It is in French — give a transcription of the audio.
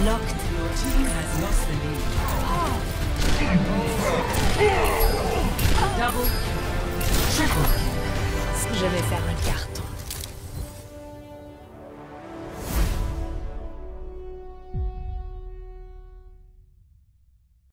Locked. Your team has lost the lead. Double, triple. Je vais faire un carton.